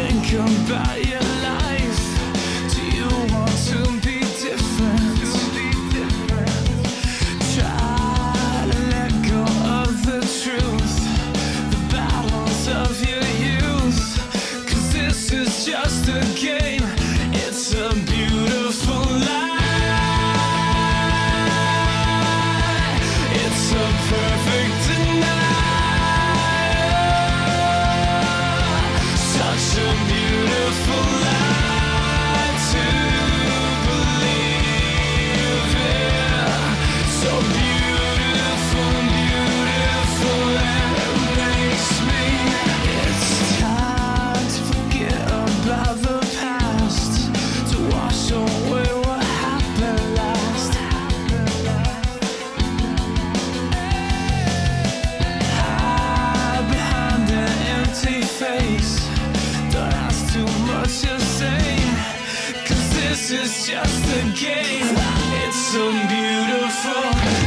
think about your life. Do you want to be different? Try to let go of the truth, the battles of your youth. 'Cause this is just a game. It's a beautiful lie. It's a perfect denial. Such a beautiful lie to believe in. So beautiful, beautiful, and it makes me. It's time to forget about the past, to wash away what happened last. Hide behind an empty face. Don't ask too much to say, 'cause this is just a game. It's so beautiful.